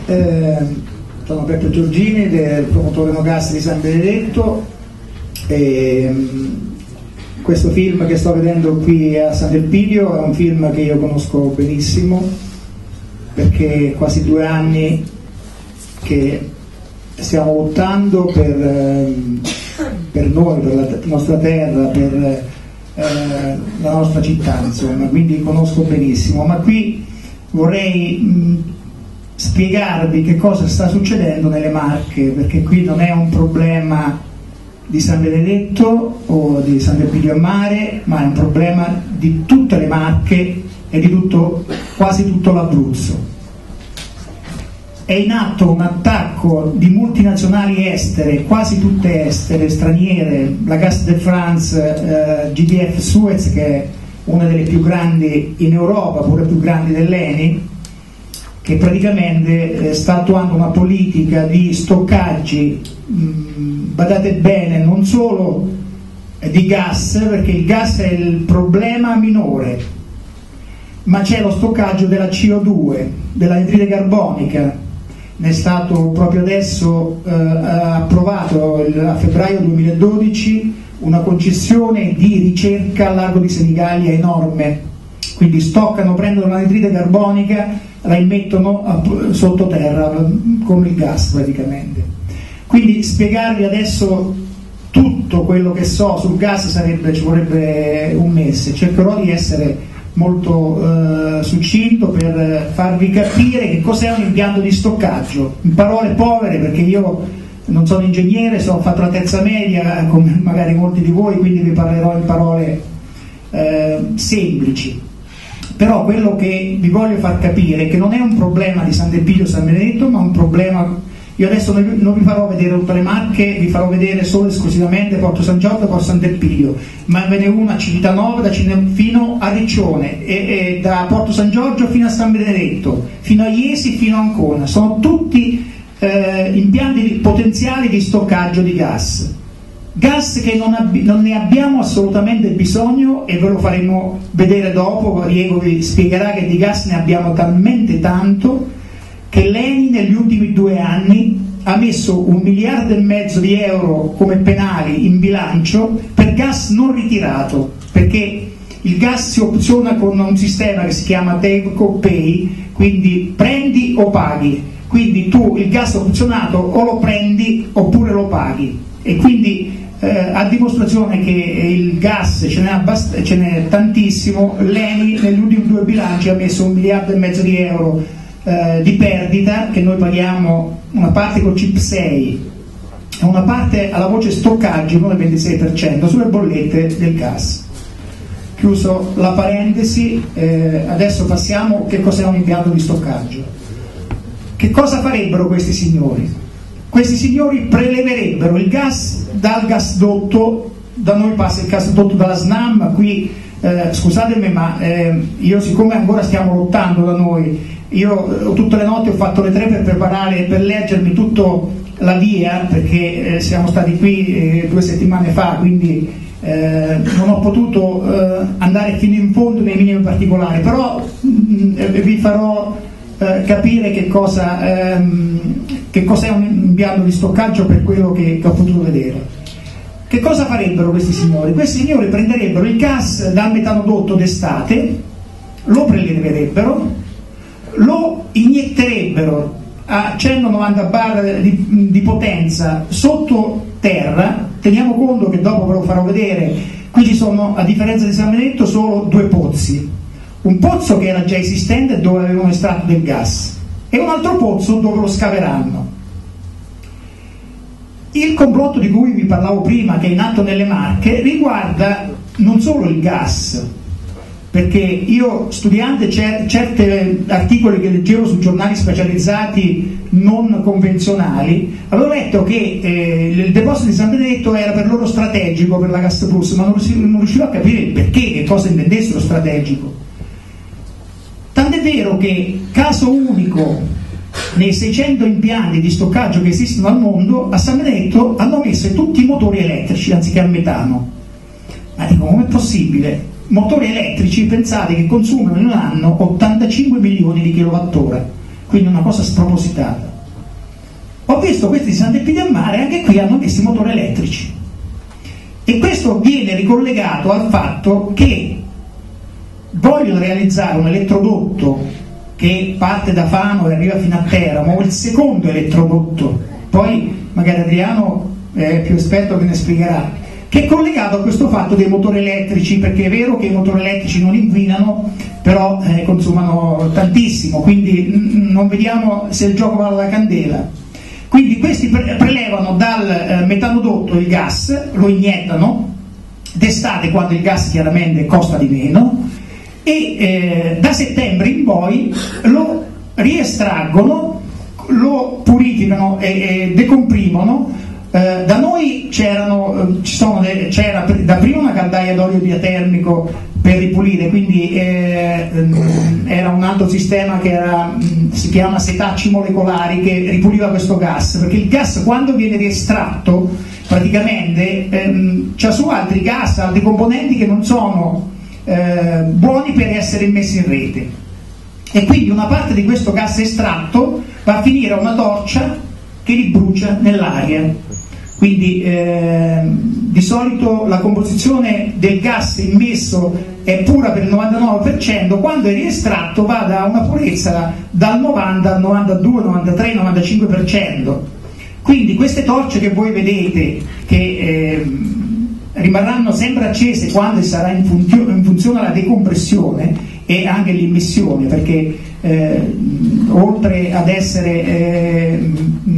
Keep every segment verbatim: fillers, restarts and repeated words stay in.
Eh, sono Peppe Giorgini del promotore No Gas di San Benedetto e questo film che sto vedendo qui a Sant'Elpidio è un film che io conosco benissimo perché quasi due anni che stiamo lottando per, per noi, per la nostra terra, per eh, la nostra città, insomma, quindi conosco benissimo, ma qui vorrei mh, spiegarvi che cosa sta succedendo nelle Marche, perché qui non è un problema di San Benedetto o di Sant'Elpidio a Mare, ma è un problema di tutte le Marche e di tutto, quasi tutto l'Abruzzo. È in atto un attacco di multinazionali estere, quasi tutte estere, straniere, la Gas de France, eh, G D F Suez, che è una delle più grandi in Europa, pure più grandi dell'Eni, che praticamente eh, sta attuando una politica di stoccaggi, mh, badate bene, non solo eh, di gas, perché il gas è il problema minore, ma c'è lo stoccaggio della C O due, dell'anidride carbonica. Ne è stato proprio adesso eh, approvato il, a febbraio duemiladodici una concessione di ricerca al largo di Senigallia enorme, quindi stoccano, prendono l'anidride carbonica, la immettono a, sottoterra come il gas praticamente. Quindi spiegarvi adesso tutto quello che so sul gas sarebbe, ci vorrebbe un mese, cercherò di essere molto eh, succinto per farvi capire che cos'è un impianto di stoccaggio, in parole povere, perché io non sono ingegnere, so, ho fatto la terza media come magari molti di voi, quindi vi parlerò in parole eh, semplici. Però quello che vi voglio far capire è che non è un problema di Sant'Elpidio o San Benedetto, ma un problema. Io adesso non vi farò vedere tutte le Marche, vi farò vedere solo e esclusivamente Porto San Giorgio e Porto Sant'Elpidio, ma ve ne è una a Civitanova da Cine, fino a Riccione, e, e da Porto San Giorgio fino a San Benedetto, fino a Iesi, fino a Ancona. Sono tutti eh, impianti potenziali di stoccaggio di gas. Gas che non, abbi- non ne abbiamo assolutamente bisogno, e ve lo faremo vedere dopo. Diego vi spiegherà che di gas ne abbiamo talmente tanto che l'Eni negli ultimi due anni ha messo un miliardo e mezzo di euro come penali in bilancio per gas non ritirato, perché il gas si opziona con un sistema che si chiama Take or Pay, quindi prendi o paghi, quindi tu il gas opzionato o lo prendi oppure lo paghi, e quindi eh, a dimostrazione che il gas ce n'è, abbast- ce n'è tantissimo, l'Eni negli ultimi due bilanci ha messo un miliardo e mezzo di euro Eh, di perdita, che noi paghiamo una parte col C I P sei e una parte alla voce stoccaggio, non il ventisei per cento, sulle bollette del gas. Chiuso la parentesi, eh, adesso passiamo che cos'è un impianto di stoccaggio. Che cosa farebbero questi signori? Questi signori preleverebbero il gas dal gasdotto, da noi passa il gasdotto dalla SNAM, qui eh, scusatemi, ma eh, io, siccome ancora stiamo lottando da noi, io tutte le notti ho fatto le tre per preparare, per leggermi tutto la via, perché eh, siamo stati qui eh, due settimane fa, quindi eh, non ho potuto eh, andare fino in fondo nei minimi particolari, però mh, vi farò eh, capire che cosa ehm, che cos'è un impianto di stoccaggio per quello che, che ho potuto vedere. Che cosa farebbero questi signori? Questi signori prenderebbero il gas dal metanodotto d'estate, lo preleverebbero, lo inietterebbero a centonovanta bar di, di potenza sottoterra. Teniamo conto che dopo ve lo farò vedere, qui ci sono, a differenza di San Benedetto, solo due pozzi, un pozzo che era già esistente dove avevano estratto del gas e un altro pozzo dove lo scaveranno. Il complotto di cui vi parlavo prima, che è in atto nelle Marche, riguarda non solo il gas, perché io, studiante, certi articoli che leggevo su giornali specializzati non convenzionali, avevo letto che eh, il deposito di San Benedetto era per loro strategico per la Gas Plus, ma non riuscivo, non riuscivo a capire il perché, che cosa intendessero strategico. Tant'è vero che, caso unico nei seicento impianti di stoccaggio che esistono al mondo, a San Benedetto hanno messo tutti i motori elettrici anziché a metano. Ma dico, com'è possibile? Motori elettrici, pensate che consumano in un anno ottantacinque milioni di kilowattora, quindi una cosa spropositata. Ho visto questi di Sant'Epidio a Mare, anche qui hanno messo i motori elettrici, e questo viene ricollegato al fatto che vogliono realizzare un elettrodotto che parte da Fano e arriva fino a Teramo, il secondo elettrodotto, poi magari Adriano è più esperto che ne spiegherà, che è collegato a questo fatto dei motori elettrici, perché è vero che i motori elettrici non inquinano, però eh, consumano tantissimo, quindi n- non vediamo se il gioco vale la candela. Quindi questi pre- prelevano dal eh, metanodotto il gas, lo iniettano d'estate quando il gas chiaramente costa di meno, e eh, da settembre in poi lo riestraggono, lo purificano e, e decomprimono. Eh, da noi c'erano, ci sono de- c'era da prima una caldaia d'olio diatermico per ripulire, quindi eh, era un altro sistema che era, si chiama setacci molecolari, che ripuliva questo gas, perché il gas quando viene riestratto praticamente ehm, c'ha su altri gas, altri componenti che non sono eh, buoni per essere immessi in rete, e quindi una parte di questo gas estratto va a finire a una torcia che li brucia nell'aria. Quindi eh, di solito la composizione del gas immesso è pura per il novantanove per cento, quando è riestratto va da una purezza dal novanta al novantadue, novantatré, novantacinque per cento. Quindi queste torce che voi vedete, che eh, rimarranno sempre accese quando sarà in, funzio- in funzione la decompressione e anche l'immissione, perché eh, oltre ad essere eh,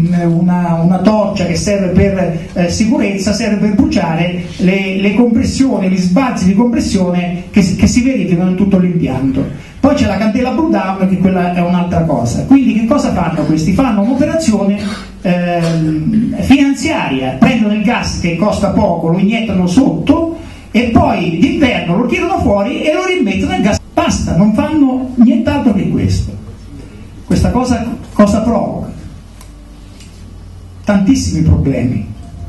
una, una torcia che serve per eh, sicurezza, serve per bruciare le, le compressioni, gli sbalzi di compressione che, che si verificano in tutto l'impianto. Poi c'è la candela blow down, che quella è un'altra cosa. Quindi che cosa fanno questi? Fanno un'operazione eh, finanziaria, prendono il gas che costa poco, lo iniettano sotto e poi d'inverno lo tirano fuori e lo rimettono nel gas. Basta, non fanno nient'altro che questo. Questa cosa cosa provoca? Tantissimi problemi.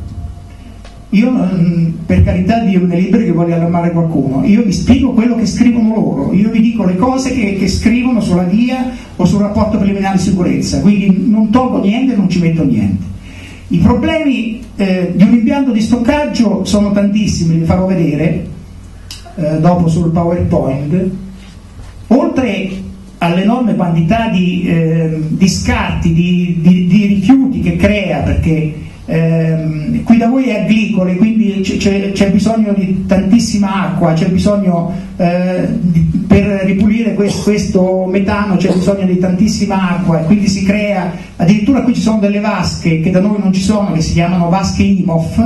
Io, per carità di Dio, non è libero che voglio allarmare qualcuno, io vi spiego quello che scrivono loro, io vi dico le cose che, che scrivono sulla D I A o sul rapporto preliminare di sicurezza, quindi non tolgo niente, non ci metto niente. I problemi eh, di un impianto di stoccaggio sono tantissimi, li farò vedere eh, dopo sul PowerPoint. Oltre all'enorme quantità di, eh, di scarti, di, di, di rifiuti che crea, perché eh, qui da voi è agricole, quindi c'è, c'è bisogno di tantissima acqua, c'è bisogno eh, di, per ripulire questo, questo metano c'è bisogno di tantissima acqua, e quindi si crea, addirittura qui ci sono delle vasche che da noi non ci sono, che si chiamano vasche I M O F,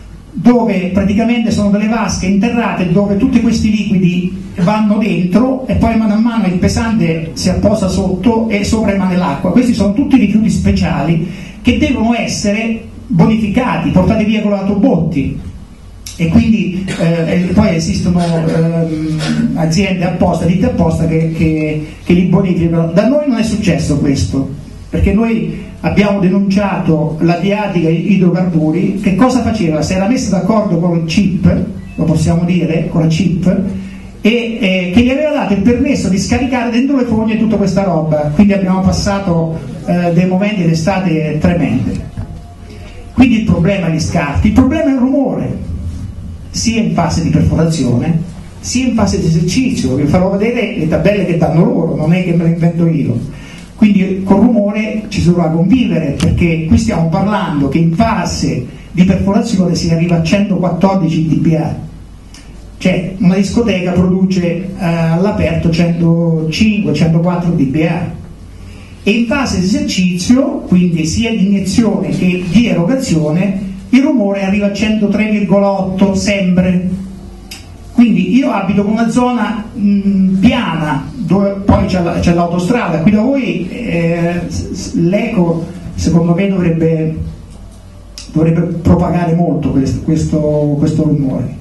dove praticamente sono delle vasche interrate dove tutti questi liquidi vanno dentro e poi mano a mano il pesante si apposa sotto e sopra rimane l'acqua. Questi sono tutti rifiuti speciali che devono essere bonificati, portati via con l'autobotti, e quindi eh, poi esistono eh, aziende apposta, ditte apposta che, che, che li bonificano. Da noi non è successo questo, perché noi abbiamo denunciato la Adriatica Idrocarburi. Che cosa faceva? Si era messa d'accordo con il C I P, lo possiamo dire, con la C I P, e eh, che gli aveva dato il permesso di scaricare dentro le fogne tutta questa roba, quindi abbiamo passato eh, dei momenti d'estate tremende. Quindi il problema è gli scarti, il problema è il rumore, sia in fase di perforazione sia in fase di esercizio. Vi farò vedere le tabelle che danno loro, non è che me le invento io. Quindi col rumore ci si dovrà convivere, perché qui stiamo parlando che in fase di perforazione si arriva a centoquattordici dBA, cioè una discoteca produce eh, all'aperto centocinque centoquattro dBA, e in fase di esercizio, quindi sia di iniezione che di erogazione, il rumore arriva a centotré virgola otto sempre. Quindi io abito in una zona mh, piana, dove poi c'è, la, c'è l'autostrada, qui da voi eh, l'eco secondo me dovrebbe, dovrebbe propagare molto questo, questo, questo rumore.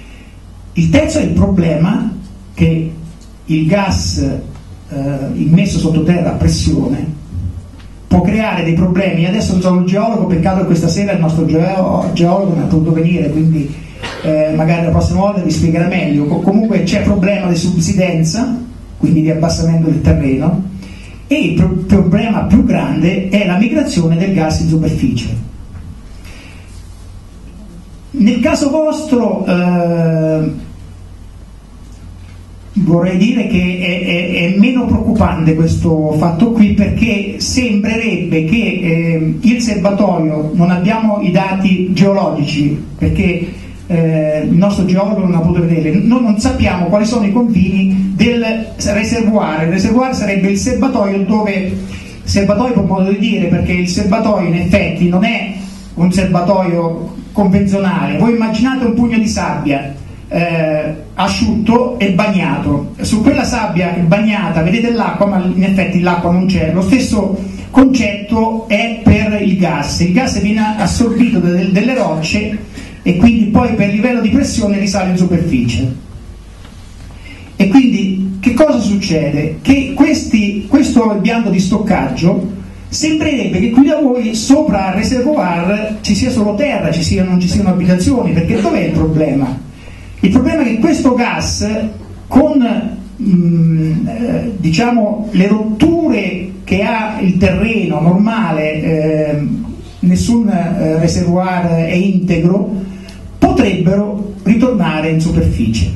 Il terzo è il problema che il gas eh, immesso sottoterra a pressione può creare dei problemi. Adesso non sono un geologo, peccato che questa sera il nostro geo- geologo non è potuto venire, quindi eh, magari la prossima volta vi spiegherà meglio. Com- comunque c'è problema di subsidenza, quindi di abbassamento del terreno, e il pro- problema più grande è la migrazione del gas in superficie. Nel caso vostro eh, vorrei dire che è, è, è meno preoccupante questo fatto qui, perché sembrerebbe che eh, il serbatoio, non abbiamo i dati geologici perché eh, il nostro geologo non ha potuto vedere, noi non sappiamo quali sono i confini del reservoir. Il reservoir sarebbe il serbatoio dove, serbatoio per modo di dire, perché il serbatoio in effetti non è un serbatoio convenzionale. Voi immaginate un pugno di sabbia eh, asciutto e bagnato, su quella sabbia bagnata vedete l'acqua, ma in effetti l'acqua non c'è. Lo stesso concetto è per il gas. Il gas viene assorbito da delle rocce e quindi poi per livello di pressione risale in superficie. E quindi che cosa succede? Che questi, questo impianto di stoccaggio sembrerebbe che qui da voi sopra il reservoir ci sia solo terra, ci sia, non ci siano abitazioni, perché dov'è il problema? Il problema è che questo gas, con mh, eh, diciamo le rotture che ha il terreno normale, eh, nessun eh, reservoir è integro, potrebbero ritornare in superficie.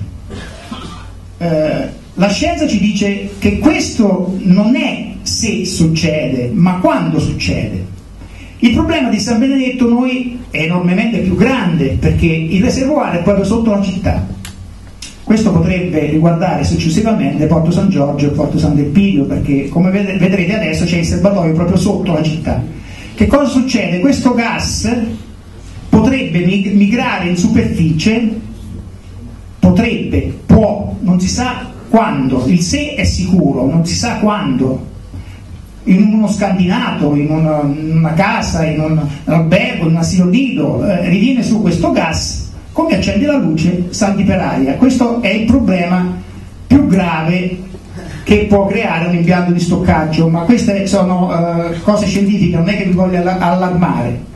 Eh, la scienza ci dice che questo non è se succede, ma quando succede. Il problema di San Benedetto noi è enormemente più grande, perché il reservoir è proprio sotto la città. Questo potrebbe riguardare successivamente Porto San Giorgio e Porto San Delpidio, perché come vedrete adesso c'è il serbatoio proprio sotto la città. Che cosa succede? Questo gas potrebbe migrare in superficie, potrebbe, può, non si sa quando, il se è sicuro, non si sa quando, in uno scantinato, in una, in una casa, in un, un albergo, in un asilo nido, eh, riviene su questo gas, come accende la luce, salti per aria. Questo è il problema più grave che può creare un impianto di stoccaggio, ma queste sono eh, cose scientifiche, non è che vi voglio allarmare.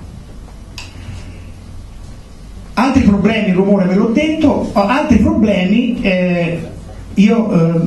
Altri problemi, il rumore ve l'ho detto, altri problemi, eh, io eh,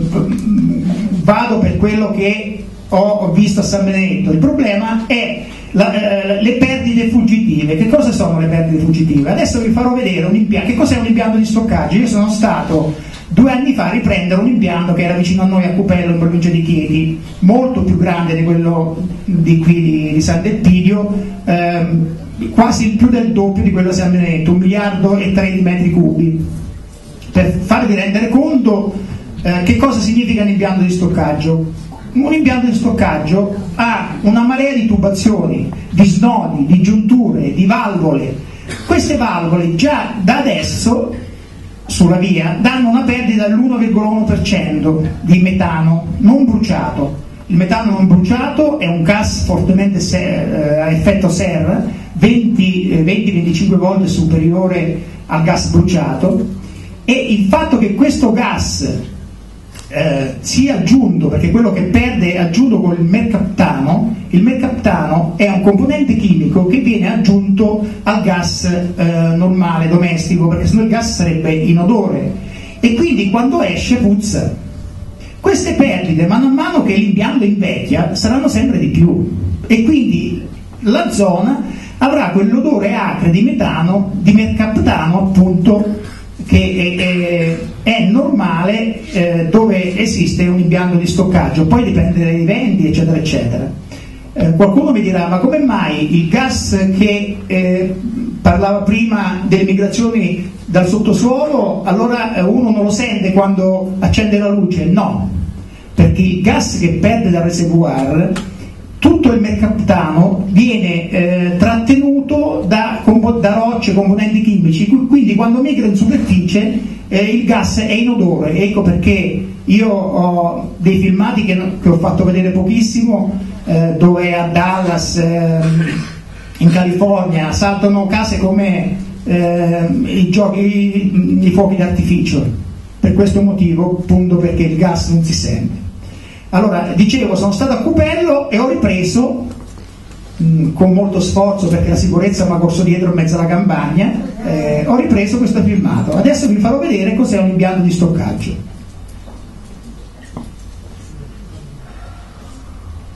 vado per quello che ho visto a San Benedetto. Il problema è la, eh, le perdite fuggitive. Che cosa sono le perdite fuggitive? Adesso vi farò vedere un impianto. Che cos'è un impianto di stoccaggio? Io sono stato due anni fa a riprendere un impianto che era vicino a noi a Cupello, in provincia di Chieti, molto più grande di quello di qui di, di San Delpidio, ehm, quasi più del doppio di quello di San Benedetto, un miliardo e tre di metri cubi. Per farvi rendere conto eh, che cosa significa un impianto di stoccaggio. Un impianto di stoccaggio ha una marea di tubazioni, di snodi, di giunture, di valvole. Queste valvole già da adesso sulla via danno una perdita dell'uno virgola uno per cento di metano non bruciato. Il metano non bruciato è un gas fortemente ser, a effetto serra, venti venticinque volte superiore al gas bruciato, e il fatto che questo gas eh, sia aggiunto, perché quello che perde è aggiunto con il mercaptano. Il mercaptano è un componente chimico che viene aggiunto al gas eh, normale, domestico, perché sennò il gas sarebbe inodore e quindi quando esce puzza. Queste perdite, mano a mano che l'impianto invecchia, saranno sempre di più e quindi la zona avrà quell'odore acre di metano, di mercaptano appunto, che è, è, è normale eh, dove esiste un impianto di stoccaggio. Poi dipende dai venti, eccetera eccetera. Eh, qualcuno mi dirà: ma come mai il gas che eh, parlava prima delle migrazioni dal sottosuolo, allora eh, uno non lo sente quando accende la luce? No, perché il gas che perde dal reservoir, tutto il mercaptano viene eh, trattenuto da, da rocce, componenti chimici, quindi quando migra in superficie eh, il gas è inodore. Ecco perché io ho dei filmati che, che ho fatto vedere pochissimo, eh, dove a Dallas, eh, in California, saltano case come eh, i giochi, i, i fuochi d'artificio, per questo motivo, appunto, perché il gas non si sente. Allora, dicevo, sono stato a Cupello e ho ripreso mh, con molto sforzo, perché la sicurezza mi ha corso dietro in mezzo alla campagna, eh, ho ripreso questo filmato. Adesso vi farò vedere cos'è un impianto di stoccaggio.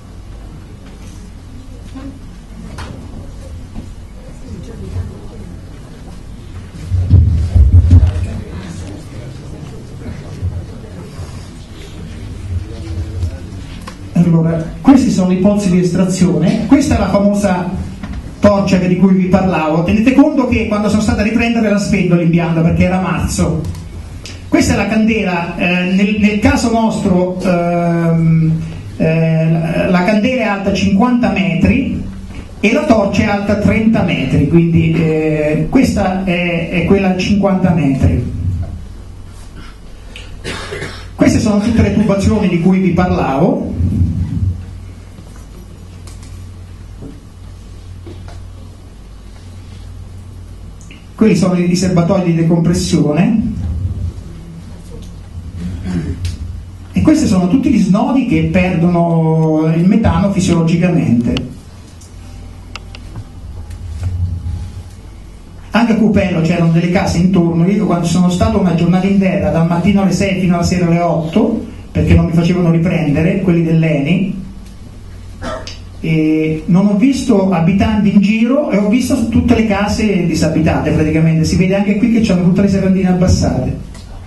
Allora, questi sono i pozzi di estrazione, questa è la famosa torcia di cui vi parlavo. Tenete conto che quando sono stata a riprendere la spento l'impianto perché era marzo. Questa è la candela, eh, nel, nel caso nostro ehm, eh, la candela è alta cinquanta metri e la torcia è alta trenta metri, quindi eh, questa è, è quella a cinquanta metri. Queste sono tutte le tubazioni di cui vi parlavo. Quelli sono i serbatoi di decompressione e questi sono tutti gli snodi che perdono il metano fisiologicamente. Anche a Cupello c'erano delle case intorno. Io quando sono stato una giornata intera, dal mattino alle sei fino alla sera alle otto, perché non mi facevano riprendere, quelli dell'Eni, e non ho visto abitanti in giro e ho visto tutte le case disabitate praticamente. Si vede anche qui che c'hanno tutte le serrandine abbassate.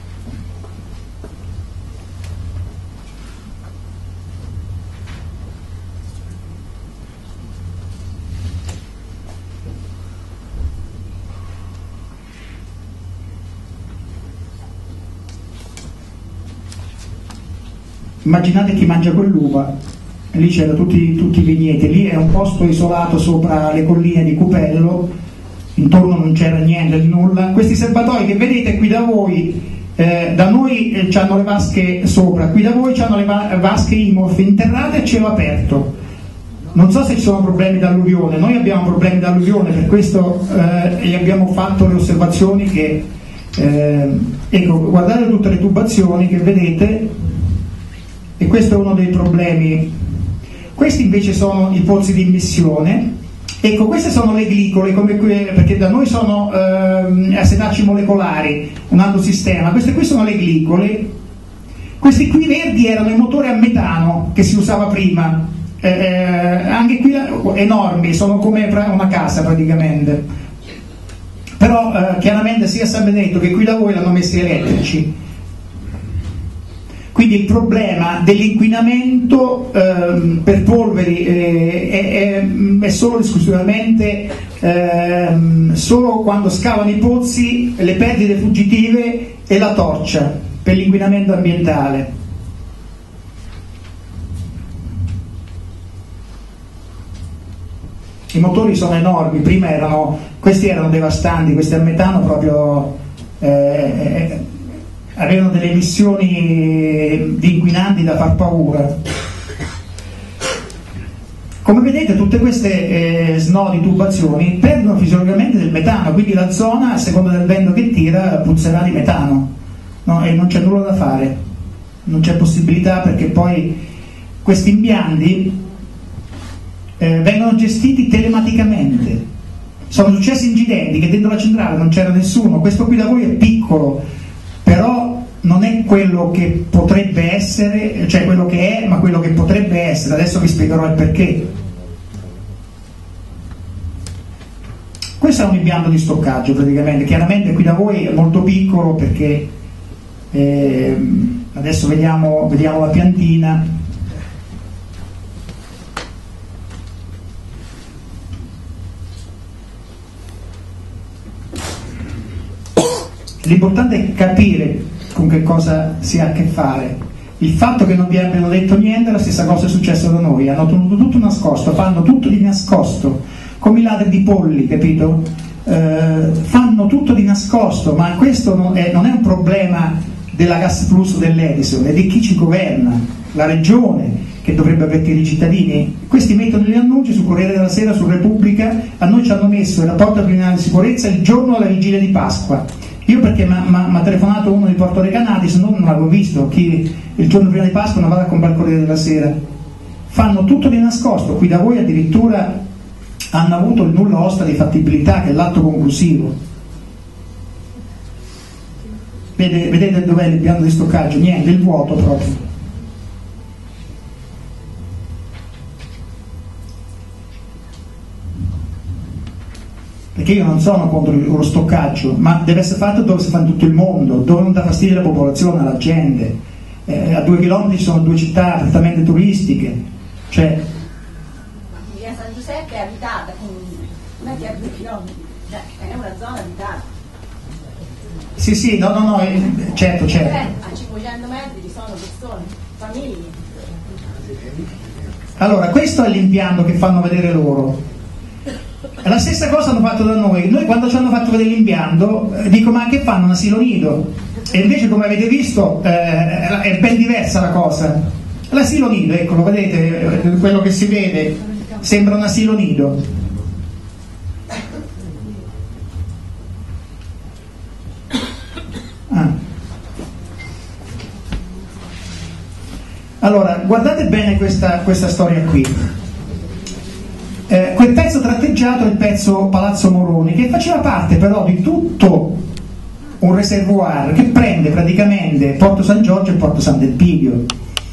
Immaginate chi mangia quell'uva, lì c'erano tutti, tutti i vigneti, lì è un posto isolato sopra le colline di Cupello, intorno non c'era niente di nulla. Questi serbatoi che vedete qui da voi, eh, da noi eh, hanno le vasche sopra, qui da voi hanno le va- vasche Imhoff interrate a cielo aperto. Non so se ci sono problemi d'alluvione, noi abbiamo problemi d'alluvione, per questo eh, abbiamo fatto le osservazioni che, eh, ecco, guardate tutte le tubazioni che vedete. E questo è uno dei problemi. Questi invece sono i pozzi di immissione. Ecco, queste sono le glicole, come que- perché da noi sono ehm, acetacei molecolari, un altro sistema. Queste qui sono le glicole. Questi qui verdi erano i motori a metano che si usava prima. Eh, anche qui enormi, sono come una casa praticamente. Però eh, chiaramente sia a San Benedetto che qui da voi l'hanno messi elettrici. Quindi il problema dell'inquinamento ehm, per polveri eh, è, è, è solo esclusivamente ehm, solo quando scavano i pozzi, le perdite fuggitive e la torcia per l'inquinamento ambientale. I motori sono enormi, prima erano, questi erano devastanti, questi a metano proprio eh, avevano delle emissioni di inquinanti da far paura. Come vedete tutte queste eh, snodi, tubazioni perdono fisiologamente del metano, quindi la zona a seconda del vento che tira puzzerà di metano, no? E non c'è nulla da fare, non c'è possibilità, perché poi questi impianti eh, vengono gestiti telematicamente. Sono successi incidenti che dentro la centrale non c'era nessuno. Questo qui da voi è piccolo, però non è quello che potrebbe essere, cioè quello che è, ma quello che potrebbe essere. Adesso vi spiegherò il perché. Questo è un impianto di stoccaggio praticamente, chiaramente qui da voi è molto piccolo perché eh, adesso vediamo, vediamo la piantina. L'importante è capire con che cosa si ha a che fare. Il fatto che non vi abbiano detto niente, la stessa cosa è successa da noi, hanno tenuto tutto nascosto, fanno tutto di nascosto, come i ladri di polli, capito? Eh, fanno tutto di nascosto, ma questo non è, non è un problema della Gas Plus o dell'Edison, è di chi ci governa, la regione, che dovrebbe avvertire i cittadini. Questi mettono gli annunci sul Corriere della Sera, su Repubblica. A noi ci hanno messo il rapporto criminale di sicurezza il giorno alla vigilia di Pasqua. Io perché mi ha telefonato uno di Porto Recanati, se no non l'avevo visto, chi il giorno prima di Pasqua non vado a comprare il Corriere della Sera. Fanno tutto di nascosto, qui da voi addirittura hanno avuto il nulla osta di fattibilità, che è l'atto conclusivo. Vedete, vedete dov'è l'impianto di stoccaggio? Niente, il vuoto proprio. Perché io non sono contro lo stoccaggio, ma deve essere fatto dove si fa in tutto il mondo, dove non dà fastidio alla popolazione, alla gente. eh, a due chilometri ci sono due città prettamente turistiche, cioè via San Giuseppe è abitata, quindi non è che a due chilometri, cioè è una zona abitata. Sì, sì, no, no, no, eh, certo, certo. A cinquecento metri ci sono persone, famiglie. Allora, questo è l'impianto che fanno vedere loro. La stessa cosa hanno fatto da noi. Noi quando ci hanno fatto vedere l'impianto, eh, dico ma che fanno? Un asilo nido? E invece, come avete visto, eh, è ben diversa la cosa. L'asilo nido, eccolo, vedete, eh, quello che si vede sembra un asilo nido. Ah. Allora, guardate bene questa, questa storia qui. Eh, quel pezzo tratteggiato è il pezzo Palazzo Moroni, che faceva parte però di tutto un reservoir che prende praticamente Porto San Giorgio e Porto Sant'Elpidio.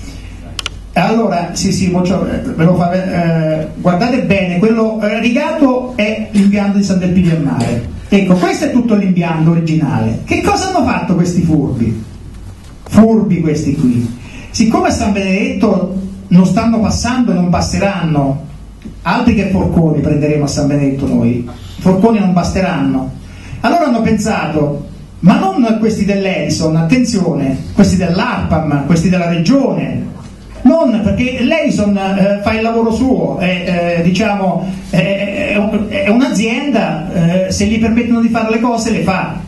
Allora, sì, sì, ve lo fa, eh, guardate bene, quello eh, rigato è l'impianto di Sant'Elpidio al mare. Ecco, questo è tutto l'impianto originale. Che cosa hanno fatto questi furbi? Furbi questi qui. Siccome a San Benedetto non stanno passando e non passeranno, altri che forconi prenderemo a San Benedetto noi, i forconi non basteranno, allora hanno pensato, ma non questi dell'Edison, attenzione, questi dell'ARPAM, questi della regione, non perché l'Edison eh, fa il lavoro suo, è, eh, diciamo, è, è un'azienda, eh, se gli permettono di fare le cose le fa,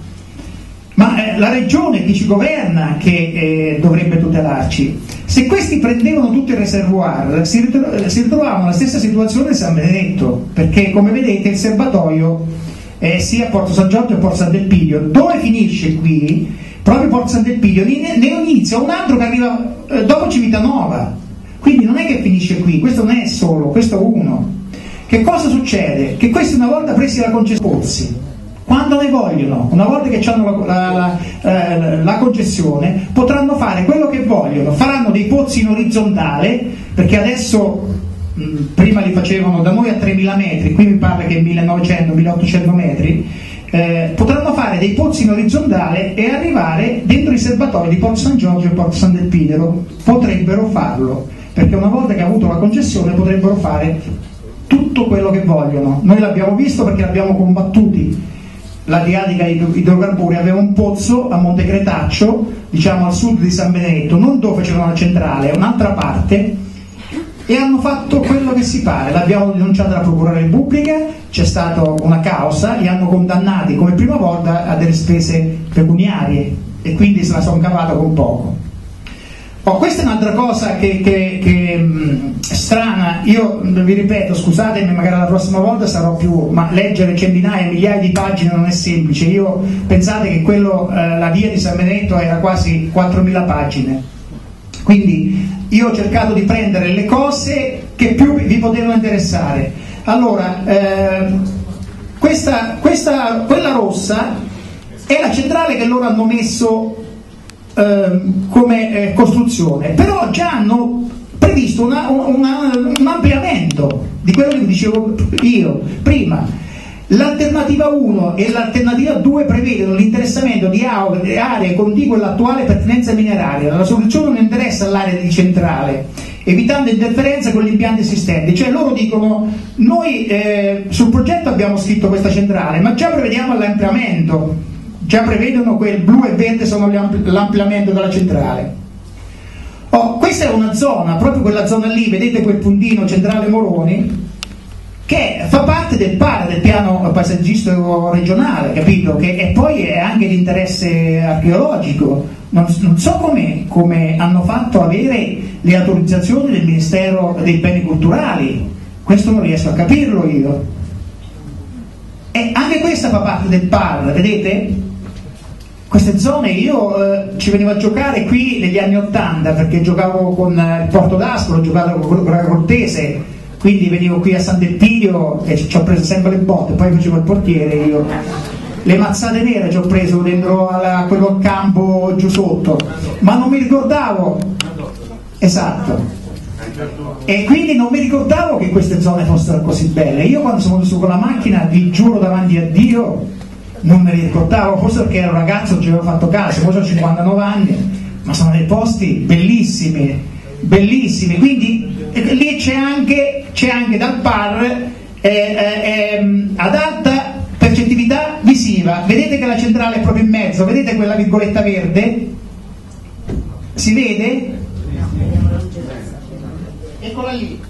ma eh, la regione, chi ci governa, che eh, dovrebbe tutelarci. Se questi prendevano tutto il reservoir si, ritro- si ritrovavano nella stessa situazione di San Benedetto, perché come vedete il serbatoio è sia a Porto San Giorgio che a Porto Sant'Elpidio. Dove finisce qui? Proprio Porto Sant'Elpidio, ne, ne inizia un altro che arriva eh, dopo Civitanova, quindi non è che finisce qui, questo non è solo, questo è uno. Che cosa succede? Che questi una volta presi la concessione, quando ne vogliono, una volta che hanno la, la, la, la concessione, potranno fare quello che vogliono, faranno dei pozzi in orizzontale, perché adesso mh, prima li facevano da noi a tremila metri, qui mi pare che millenovecento milleottocento metri, eh, potranno fare dei pozzi in orizzontale e arrivare dentro i serbatoi di Porto San Giorgio e Porto Sant'Elpidio. Potrebbero farlo, perché una volta che ha avuto la concessione potrebbero fare tutto quello che vogliono. Noi l'abbiamo visto perché l'abbiamo combattuti. L'Adriatica Idrocarburi aveva un pozzo a Monte Cretaccio, diciamo al sud di San Benedetto, non dove facevano la centrale, un'altra parte, e hanno fatto quello che si pare. L'abbiamo denunciato alla Procura della Repubblica, c'è stata una causa, li hanno condannati come prima volta a delle spese pecuniarie e quindi se la sono cavata con poco. Oh, questa è un'altra cosa che, che, che mh, strana, io vi ripeto, scusatemi, magari la prossima volta sarò più, ma leggere centinaia, migliaia di pagine non è semplice. Io pensate che quello, eh, la via di San Benedetto era quasi quattromila pagine, quindi io ho cercato di prendere le cose che più vi potevano interessare. Allora, eh, questa, questa, quella rossa è la centrale che loro hanno messo come eh, costruzione, però già hanno previsto una, una, un ampliamento di quello che dicevo io prima. L'alternativa uno e l'alternativa due prevedono l'interessamento di aree contigue all'attuale pertinenza mineraria. La soluzione non interessa all'area di centrale, evitando interferenze con gli impianti esistenti. Cioè loro dicono, noi eh, sul progetto abbiamo scritto questa centrale, ma già prevediamo l'ampliamento, già prevedono quel blu e verde sono l'ampliamento della centrale. Oh, questa è una zona, proprio quella zona lì, vedete quel puntino centrale Moroni, che fa parte del P A R, del piano paesaggistico regionale, capito? Che e poi è anche di interesse archeologico. Non, non so come, come hanno fatto a avere le autorizzazioni del Ministero dei Beni Culturali, questo non riesco a capirlo io. E anche questa fa parte del P A R, vedete? Queste zone io eh, ci venivo a giocare qui negli anni ottanta, perché giocavo con il Porto d'Ascolo, giocavo con la Cortese, quindi venivo qui a Sant'Elpidio e ci ho preso sempre le botte, poi facevo il portiere io, le mazzate nere ci ho preso dentro a quello campo giù sotto, ma non mi ricordavo, esatto, e quindi non mi ricordavo che queste zone fossero così belle. Io quando sono venuto su con la macchina, vi giuro davanti a Dio, non me li ricordavo, forse perché ero ragazzo, ci avevo fatto caso, poi ho cinquantanove anni, ma sono dei posti bellissimi, bellissimi, quindi eh, lì c'è anche, c'è anche dal P A R eh, eh, ad alta percettività visiva. Vedete che la centrale è proprio in mezzo, vedete quella virgoletta verde? Si vede? Eccola lì.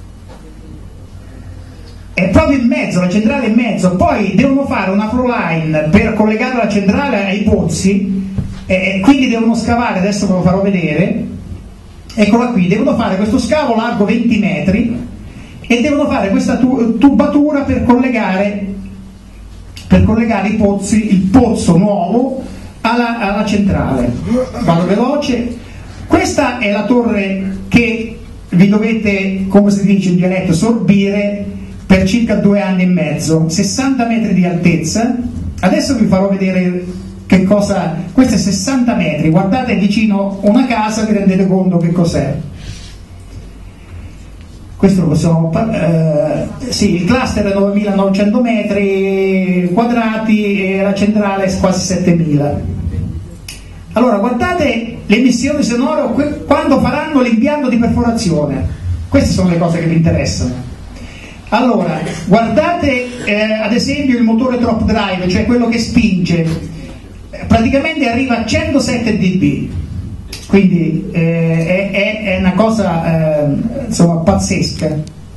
È proprio in mezzo, la centrale è in mezzo. Poi devono fare una flow line per collegare la centrale ai pozzi, e quindi devono scavare, adesso ve lo farò vedere. Eccola qui, devono fare questo scavo largo venti metri e devono fare questa tu- tubatura per collegare per collegare i pozzi, il pozzo nuovo alla, alla centrale. Vado veloce. Questa è la torre che vi dovete, come si dice in dialetto, sorbire per circa due anni e mezzo, sessanta metri di altezza. Adesso vi farò vedere che cosa, questo è sessanta metri, guardate vicino una casa, vi rendete conto che cos'è. Questo lo possiamo, eh, sì, il cluster è novemilanovecento metri quadrati e la centrale è quasi settemila. Allora guardate le emissioni sonore quando faranno l'impianto di perforazione. Queste sono le cose che vi interessano. Allora guardate eh, ad esempio il motore drop drive, cioè quello che spinge, praticamente arriva a centosette decibel. Quindi eh, è, è una cosa eh, insomma pazzesca.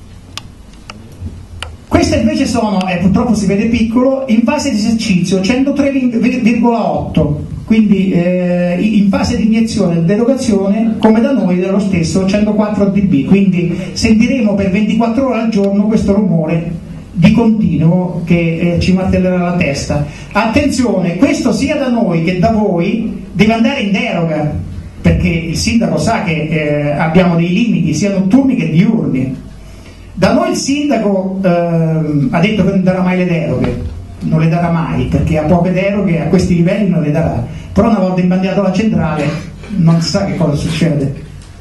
Queste invece sono, eh, purtroppo si vede piccolo, in fase di esercizio centotré virgola otto, quindi eh, in fase di iniezione e derogazione come da noi dello stesso centoquattro decibel, quindi sentiremo per ventiquattro ore al giorno questo rumore di continuo che eh, ci martellerà la testa. Attenzione, questo sia da noi che da voi deve andare in deroga, perché il sindaco sa che eh, abbiamo dei limiti sia notturni che diurni. Da noi il sindaco eh, ha detto che non darà mai le deroghe, non le darà mai, perché ha poche deroghe, a questi livelli non le darà, però una volta imbandiato la centrale non si sa che cosa succede.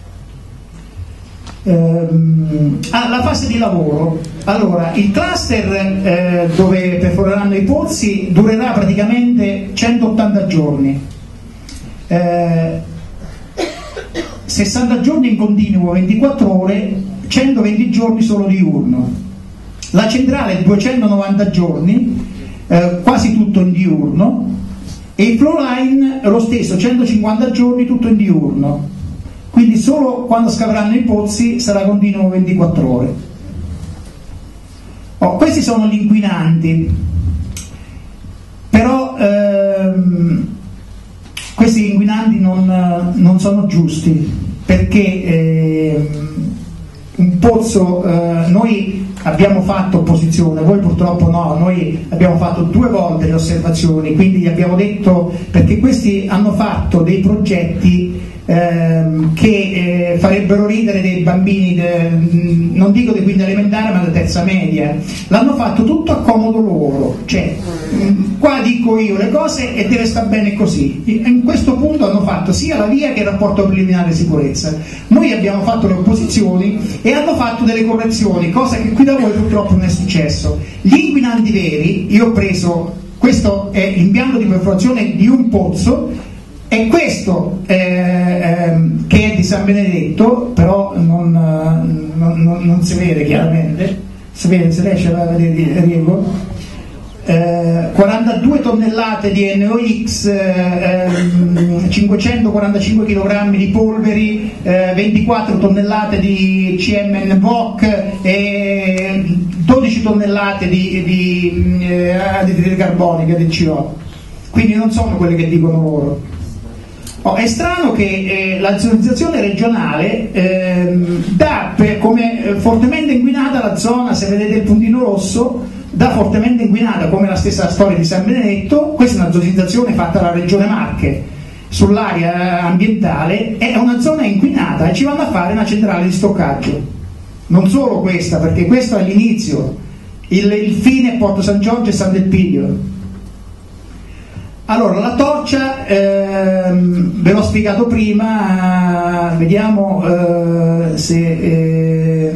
Ehm, ah, la fase di lavoro. Allora, il cluster eh, dove perforeranno i pozzi durerà praticamente centottanta giorni. Eh, sessanta giorni in continuo, ventiquattro ore, centoventi giorni solo diurno. La centrale duecentonovanta giorni, eh, quasi tutto in diurno, e il flow line lo stesso, centocinquanta giorni tutto in diurno. Quindi solo quando scaveranno i pozzi sarà continuo ventiquattro ore. Oh, questi sono gli inquinanti, però ehm, questi inquinanti non, non sono giusti, perché eh, un pozzo, eh, noi abbiamo fatto opposizione, voi purtroppo no, noi abbiamo fatto due volte le osservazioni, quindi gli abbiamo detto, perché questi hanno fatto dei progetti ehm, che eh, farebbero ridere dei bambini, de, non dico di quinta elementare ma da terza media, l'hanno fatto tutto a comodo loro, cioè qua dico io le cose e deve star bene così. In questo punto hanno fatto sia la via che il rapporto preliminare di sicurezza. Noi abbiamo fatto le opposizioni e hanno fatto delle correzioni, cosa che qui da voi purtroppo non è successo. Gli inquinanti veri, io ho preso, questo è l'impianto di perforazione di un pozzo, e questo eh, ehm, che è di San Benedetto, però non, non, non, non si vede chiaramente, si vede, si riesce a vedere Riego. Eh, quarantadue tonnellate di N O X, eh, cinquecentoquarantacinque chilogrammi di polveri, eh, ventiquattro tonnellate di C M N V O C e dodici tonnellate di, di eh, anidride carbonica del C O. Quindi non sono quelle che dicono loro. Oh, è strano che eh, la zonizzazione regionale eh, dà per, come eh, fortemente inquinata la zona, se vedete il puntino rosso, da fortemente inquinata come la stessa storia di San Benedetto. Questa è una zonizzazione fatta dalla Regione Marche sull'area ambientale, è una zona inquinata e ci vanno a fare una centrale di stoccaggio. Non solo questa, perché questo è l'inizio, il, il fine è Porto San Giorgio e San Del Piglio. Allora, la torcia, ehm, ve l'ho spiegato prima, vediamo eh, se... Eh,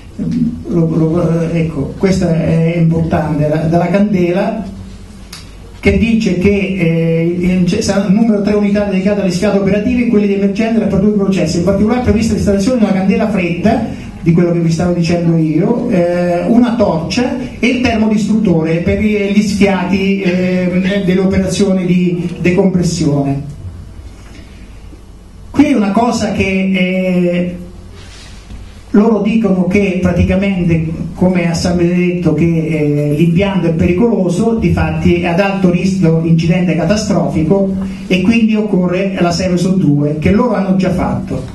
Lo, lo, ecco, questa è importante, dalla candela che dice che eh, sarà il numero tre unità dedicate alle sfiate operative e quelle di emergenza per due processi, in particolare prevista l'installazione di una candela fredda, di quello che vi stavo dicendo io, eh, una torcia e il termodistruttore per gli sfiati eh, delle operazioni di decompressione. Qui è una cosa che eh, loro dicono che praticamente, come a San Benedetto, che eh, l'impianto è pericoloso, difatti è ad alto rischio incidente catastrofico e quindi occorre la Seveso due, che loro hanno già fatto.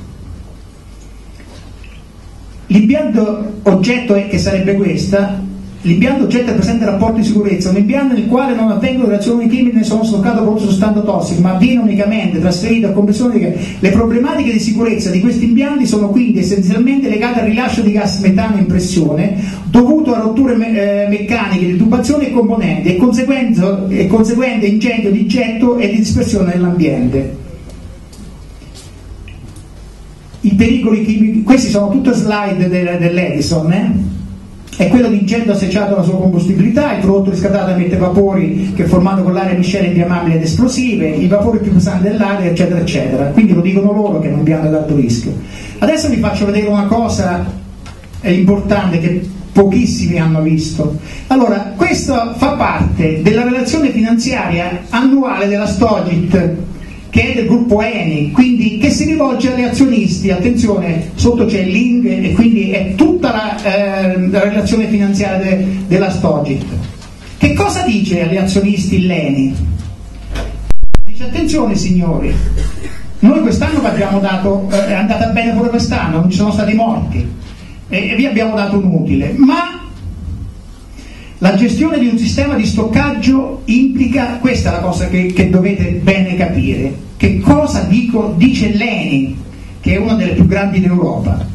L'impianto oggetto è, che sarebbe questa, l'impianto oggetto è presente rapporto di sicurezza, un impianto nel quale non avvengono reazioni chimiche né sono stoccato prodotto sostanza tossico, ma viene unicamente trasferito a compressione. Le problematiche di sicurezza di questi impianti sono quindi essenzialmente legate al rilascio di gas metano in pressione dovuto a rotture me- eh, meccaniche di tubazione e componenti e conseguente, e conseguente incendio di getto e di dispersione nell'ambiente. I pericoli chimici, questi sono tutte slide del, dell'Edison, eh? È quello di incendio associato alla sua combustibilità, il prodotto riscaldato emette vapori che formando con l'aria miscele infiammabili ed esplosive, i vapori più pesanti dell'aria, eccetera, eccetera. Quindi lo dicono loro che è un impianto ad alto rischio. Adesso vi faccio vedere una cosa importante che pochissimi hanno visto. Allora, questo fa parte della relazione finanziaria annuale della Stogit, che è del gruppo Eni, quindi che si rivolge agli azionisti. Attenzione, sotto c'è il link e quindi è tutta la, eh, la relazione finanziaria de, della Stogit. Che cosa dice agli azionisti l'Eni? Dice: attenzione signori, noi quest'anno vi abbiamo dato, eh, è andata bene pure quest'anno, non ci sono stati morti e, e vi abbiamo dato un utile, ma la gestione di un sistema di stoccaggio implica, questa è la cosa che, che dovete bene capire, che cosa dico, dice l'Eni, che è una delle più grandi d'Europa.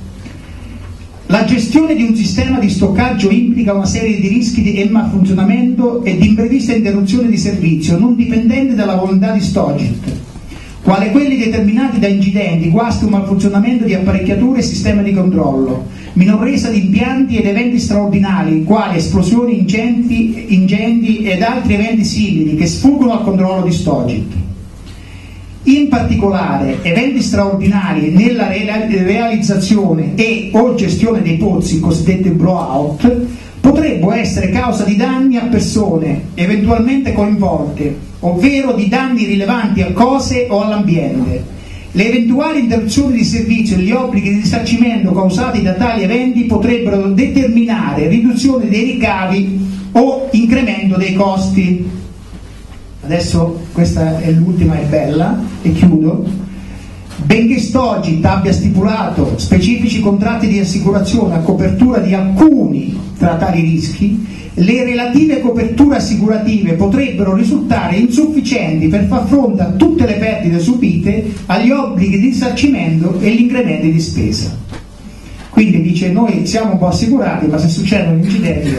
La gestione di un sistema di stoccaggio implica una serie di rischi di malfunzionamento e di imprevista interruzione di servizio non dipendente dalla volontà di Stogit, quale quelli determinati da incidenti, guasti o malfunzionamento di apparecchiature e sistemi di controllo, minor resa di impianti ed eventi straordinari, quali esplosioni, incendi, incendi ed altri eventi simili che sfuggono al controllo di Stogit. In particolare, eventi straordinari nella realizzazione e o gestione dei pozzi, cosiddetti blowout, potrebbero essere causa di danni a persone eventualmente coinvolte, ovvero di danni rilevanti a cose o all'ambiente. Le eventuali interruzioni di servizio e gli obblighi di risarcimento causati da tali eventi potrebbero determinare riduzione dei ricavi o incremento dei costi. Adesso questa è l'ultima, è bella, e chiudo. Benché Stogit abbia stipulato specifici contratti di assicurazione a copertura di alcuni tra tali rischi, le relative coperture assicurative potrebbero risultare insufficienti per far fronte a tutte le perdite subite, agli obblighi di risarcimento e gli incrementi di spesa. Quindi dice: noi siamo un po' assicurati, ma se succedono incidenti.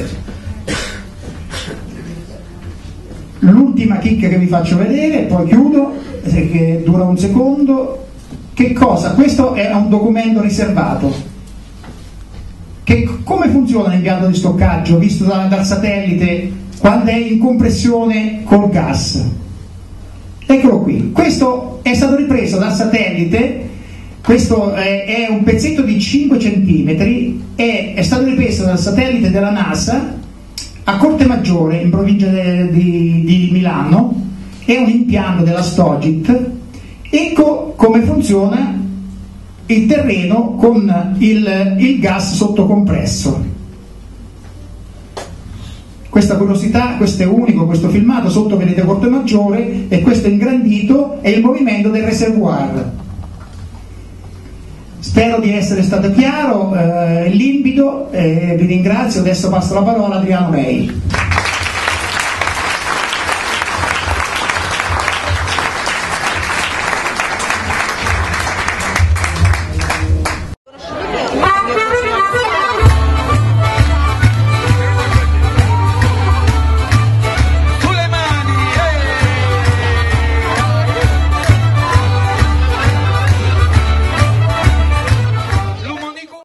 L'ultima chicca che vi faccio vedere, poi chiudo, che dura un secondo. Che cosa? Questo è un documento riservato. Che, come funziona l'impianto di stoccaggio visto da, dal satellite quando è in compressione col gas? Eccolo qui. Questo è stato ripreso dal satellite. Questo è, è un pezzetto di cinque centimetri, è, è stato ripreso dal satellite della NASA a Corte Maggiore, in provincia de, di, di Milano. È un impianto della Stogit. Ecco come funziona il terreno con il, il gas sottocompresso. Questa curiosità, questo è unico, questo filmato, sotto vedete Corte Maggiore e questo ingrandito è il movimento del reservoir. Spero di essere stato chiaro, eh, limpido, eh, vi ringrazio, adesso passo la parola a Adriano Mei.